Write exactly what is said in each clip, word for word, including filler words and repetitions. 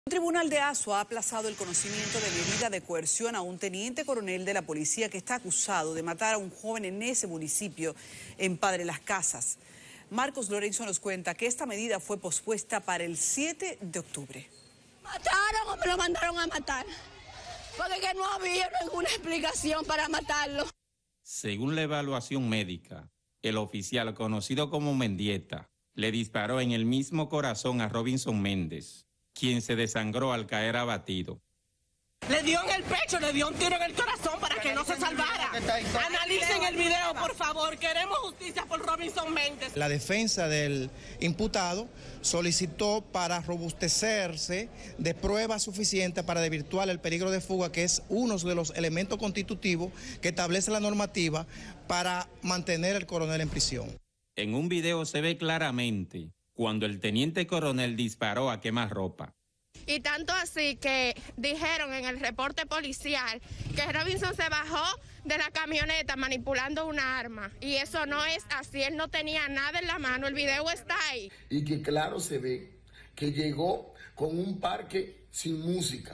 El Tribunal de Azua ha aplazado el conocimiento de medida de coerción a un teniente coronel de la policía que está acusado de matar a un joven en ese municipio, en Padre Las Casas. Marcos Lorenzo nos cuenta que esta medida fue pospuesta para el siete de octubre. ¿Mataron o me lo mandaron a matar? Porque que no había ninguna explicación para matarlo. Según la evaluación médica, el oficial conocido como Mendieta le disparó en el mismo corazón a Robinson Méndez, quien se desangró al caer abatido. Le dio en el pecho, le dio un tiro en el corazón para que no se salvara. Analicen el video, por favor. Queremos justicia por Robinson Méndez. La defensa del imputado solicitó para robustecerse de pruebas suficientes para desvirtuar el peligro de fuga, que es uno de los elementos constitutivos que establece la normativa para mantener al coronel en prisión. En un video se ve claramente cuando el teniente coronel disparó a quemarropa. Y tanto así que dijeron en el reporte policial que Robinson se bajó de la camioneta manipulando una arma. Y eso no es así, él no tenía nada en la mano, el video está ahí. Y que claro se ve que llegó con un parque sin música,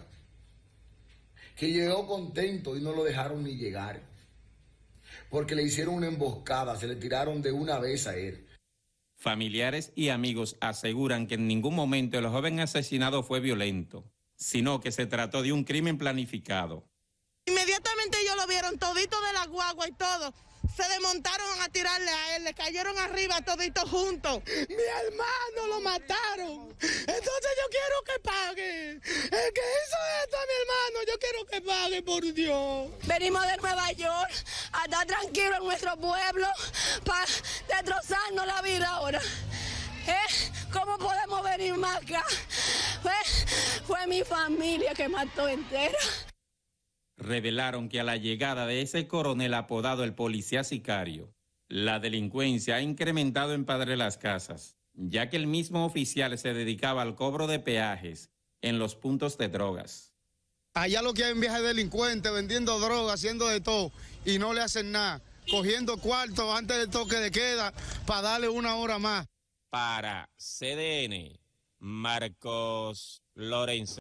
que llegó contento y no lo dejaron ni llegar, porque le hicieron una emboscada, se le tiraron de una vez a él. Familiares y amigos aseguran que en ningún momento el joven asesinado fue violento, sino que se trató de un crimen planificado. Inmediatamente ellos lo vieron todito de la guagua y todo. Se desmontaron a tirarle a él, le cayeron arriba toditos juntos. Mi hermano lo mataron. Entonces yo quiero que pague. El que hizo esto a mi hermano, yo quiero que pague, por Dios. Venimos de Nueva York a estar tranquilos en nuestro pueblo para destrozarnos la vida ahora. ¿Eh? ¿Cómo podemos venir más acá? Fue, fue mi familia que mató entera. Revelaron que a la llegada de ese coronel apodado el policía sicario, la delincuencia ha incrementado en Padre Las Casas, ya que el mismo oficial se dedicaba al cobro de peajes en los puntos de drogas. Allá lo que hay en viajes delincuentes, vendiendo drogas, haciendo de todo, y no le hacen nada, cogiendo cuartos antes del toque de queda para darle una hora más. Para C D N, Marcos Lorenzo.